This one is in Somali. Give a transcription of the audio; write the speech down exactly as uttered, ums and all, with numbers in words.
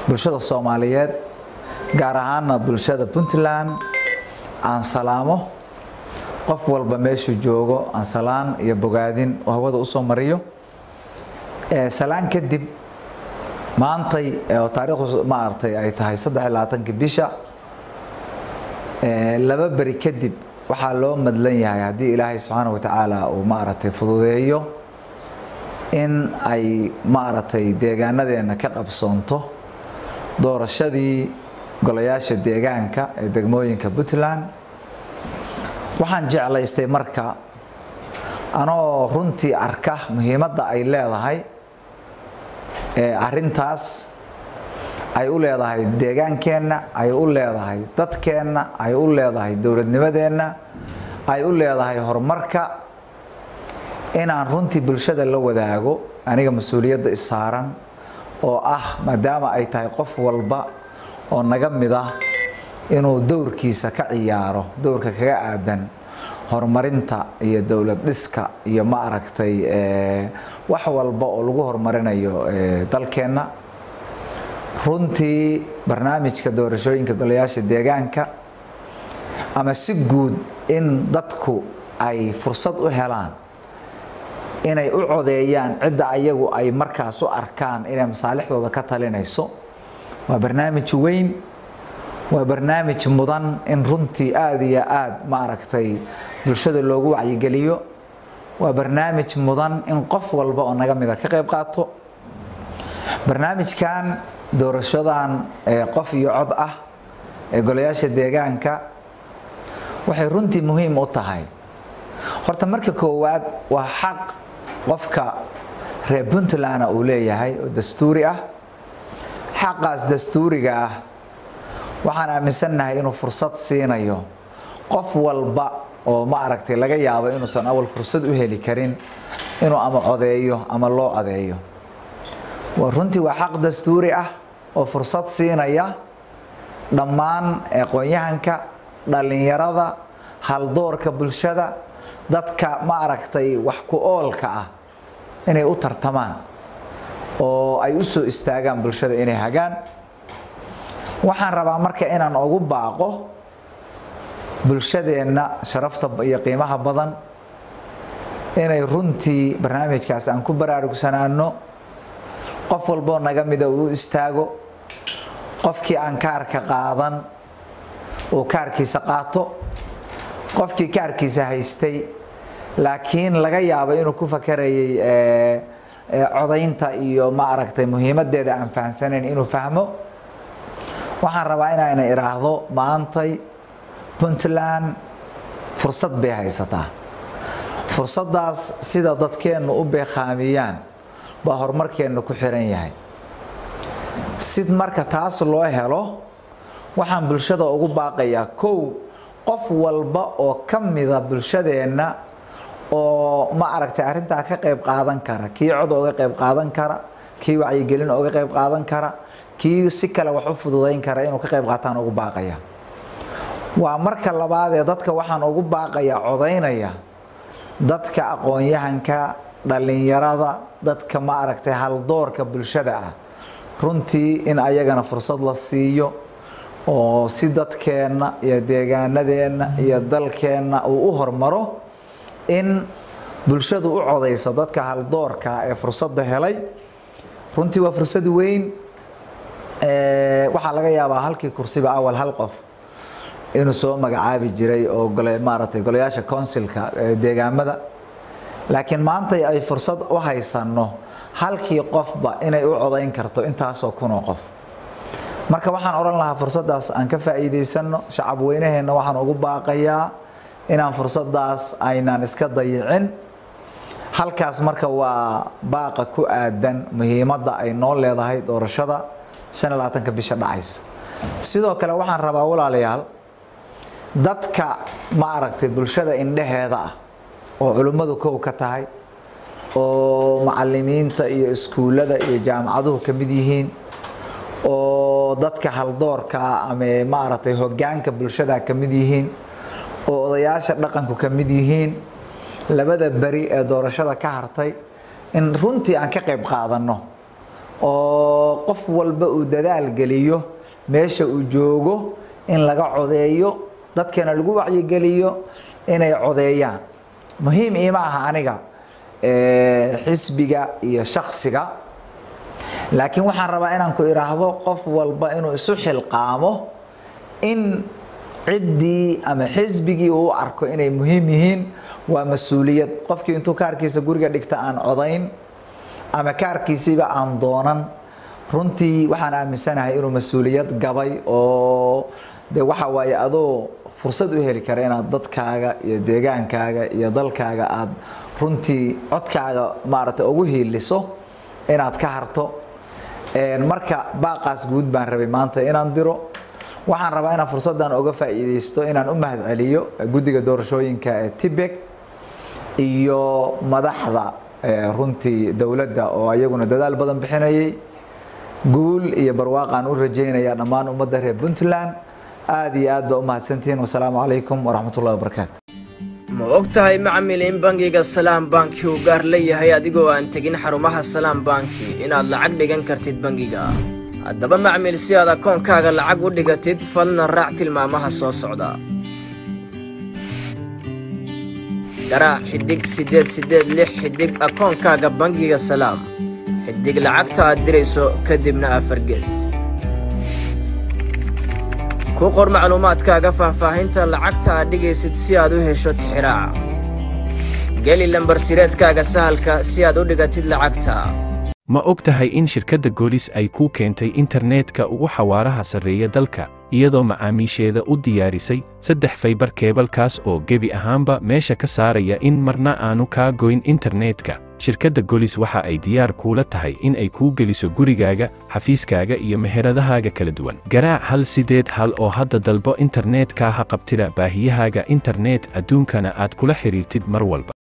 bulshada Soomaaliyeed gaar ahaan bulshada Puntland aan salaamo qof walba meeshu joogo aan salaan iyo bogaadin oo hawada u soo mariyo ee salaan kadib maantay oo taariikhdu ma artay ay tahay saddex iyo labaatan bisha ee laba bari kadib waxa loo madlan yahay hadii Ilaahay subhanahu wa ta'ala uu ma aragtay fududeeyo in ay ma aragtay deegaanadeena ka qabsoonto doorashadii golayaasha deegaanka ee degmooyinka Puntland waxaan jeclaystay marka anoo runtii arka muhiimadda ay leedahay ee arintaas ay u leedahay deegaankeena ay u leedahay dadkeena ay u leedahay dawladnimadeena ay u leedahay horumarka inaan runtii bulshada la wadaago aniga mas'uuliyadda isaaran oo ah maadaama ay tahay qof walba oo naga mid ah inuu doorkiisa ka ciyaaro doorka kaga aadan horumarinta iyo dawlad dhiska iyo ma aragtay ee wax walba oo lagu horumarinayo ee dalkeena runtii barnaamijka doorashooyinka golayaasha deegaanka ama si guud in dadku ay fursad u helaan inay u codeeyaan cid ayagu ay markaas u arkaan inay masaalixdooda ka talinayso waa barnaamij weyn waa barnaamij mudan in runtii aad iyo aad ma aragtay bulshada loogu wacyi geliyo waa barnaamij mudan in qof walba oo naga mid ah ka qayb qaato barnaamijkan doorashadan ee qof iyo cod ah ee golayaasha deegaanka waxay runtii muhiim u tahay horta marka koowaad waa xaq qofka reer Puntland uu leeyahay oo dastuuri ah xaqaas dastuuriga ah waxaan aaminsanahay inuu fursad siinayo qof walba oo ma aragtay laga yaabo inuu san awal fursad u heli karin inuu ama codeeyo ama loo codeeyo waa runtii waa xaq dastuuri ah oo fursad siinaya dhammaan aqoonyahanka dhalinyarada hal doorka bulshada dadka ma aragtay wax ku oolka ah inay u tartamaan oo ay u soo istaagaan bulshada inay hagaan waxaan rabaa marka inaan ugu baaqo bulshadeena sharafta iyo qiimaha badan inay runtii barnaamijkaas aan ku baraarugsanaano qof walba naga mid ah uu istaago qofkii aan kaarka qaadan oo kaarkiisa qaato qofkii kaarkiisa haystay laakiin laga yaabo inuu ku fakarayay ee codaynta iyo ma aragtay muhiimadeeda aan fahansaneyn inuu fahmo waxaan rabaa inaan iraahdo maantay Puntland fursad bay haysataa fursadaas sida dadkeenu u beeqaamiyaan ba horumarkeenu ku xiran yahay sid marka taas loo helo waxaan bulshada ugu baaqayaa kow qof walba oo kamida bulshadeena oo ma aragtay arinta ka qayb qaadan kara kii cod uga qayb qaadan kara kii wacyi gelin uga qayb qaadan kara kii si kale wax u fududeyn kara inuu ka qayb qaataan ugu baaqaya waa marka labaad ee dadka waxaan ugu baaqaya codeynaya dadka aqoonyahanka dhalinyarada dadka ma aragtay hal doorka bulshada ah runtii in ayagana fursad la siiyo oo si dadkeena iyo deegaanadeena iyo dalkeena uu u hormaro in bulshadu u codeyso dadka hal doorka ee fursada helay runtii waa fursad weyn ee waxa laga yaabaa halkii kursiba awal hal qof inuu soo magacaabi jiray oo gole maaratay golayaasha councilka deegaamada laakiin maanta ay fursad u haysano halkii qofba inay u codeyn karto intaas oo kun oo qof marka waxaan oran lahaa fursadaas aan ka faa'iideysano shacab weynaheena waxaan ugu baaqayaa inaan fursadaas aynaan iska dayicin halkaas marka waa baaqa ku aadan muhiimadda ay noo leedahay doorashada shan iyo labaatan bisha dhacaysa sidoo kale waxaan rabaa walaalayaal dadka ma aragtay bulshada indhaheeda ah oo culimadu koow ka tahay oo macallimiinta iyo iskuulada iyo jaamacaduhu ka mid yihiin oo dadka hal doorka ama ma aragtay hoggaanka bulshada ka mid yihiin oo odayaasha dhaqanku ka mid yihiin labada bari ee doorashada ka hartay in runtii aan ka qayb qaadano oo qof walba uu dadaal geliyo meesha uu joogo in laga codeeyo dadkana lagu wacyi geliyo inay codeeyaan muhiim ima aha aniga ee xisbiga iyo shakhsiga laakiin waxaan rabaa inaan ku iraahdo qof walba inuu isu xilqaamo in ciddii ama xisbigii uu arko inay muhiim yihiin waa mas'uuliyad qofkii intuu kaarkiisa guriga dhigta aan codayn ama kaarkiisiba aan doonan runtii waxaan aaminsanahay inuu mas'uuliyad gabay oo de waxa waaye adoo fursad u heli kara inaad dadkaaga iyo deegaankaaga iyo dalkaaga aad runtii codkaaga maarata ugu hiiliso inaad ka harto een marka baaqaas guud baan rabay maanta inaan diro waxaan rabaa inaan fursadan uga faa'iideysto inaan u mahad celiyo guddiga doorashooyinka ee Tibek iyo madaxda runtii dawladda oo ayaguna dadaal badan bixinayay guul iyo barwaaqan u rajeynaya dhammaan ummadda reer Puntland aad iyo aad baa u mahadsantihiin wassalaamu calaykum waraxmatullaahi wabarakaatuh ma ogtahay macmiil in bangiga Salaam Banki uu gaar leeyahay adigoo aan tagin xarumaha Salaam Banki inaad lacag dhigan kartid bangiga haddaba macmiil si aad akoonkaaga lacag u dhigatid falna raac tilmaamaha soo socda garaac xidig sideed sideed lix xidig akoonkaaga bangiga Salaam xidig lacagta aad dirayso kadibna afar gees ku qor macluumaadkaaga faahfaahinta lacagta aad dhigaysid si aad u hesho tixraaca geli lambar sireedkaaga sahalka si aad u dhigatid lacagta ma ogtahay in shirkadda Golis ay ku keentay internetka ugu xawaaraha sarreeya dalka iyadoo macaamiisheeda u diyaarisay saddex fiber cable-kaas oo gebi ahaanba meesha ka saaraya in marna aanu kaa goyn internetka shirkadda Golis waxa ay diyaar kuula tahay in ay kuu geliso gurigaaga xafiiskaaga iyo meheradahaaga kala duwan garaac hal sideed hal oo hadda dalbo internetka ha qabtida baahiyahaaga internet adduunkana aad kula xiriirtid mar walba